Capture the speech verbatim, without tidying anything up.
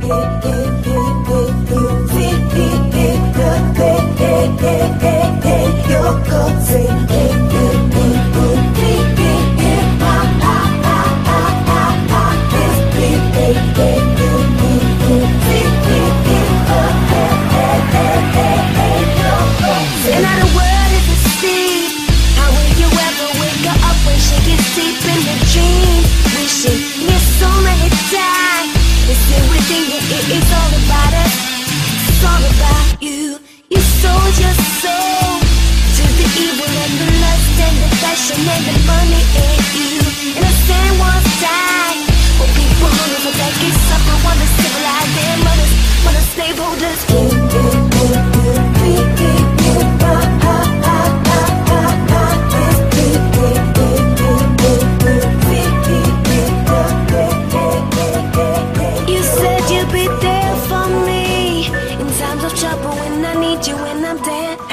It's all about us, it's all about you. You sold your soul to the evil and the lust and the fashion and the money ain't you. And the sand was tied. Oh, people hungry for decades, suffer, wanna civilize their mothers, wanna slaveholders. You said you'd be there for me in times of trouble when I need you, when I'm dead.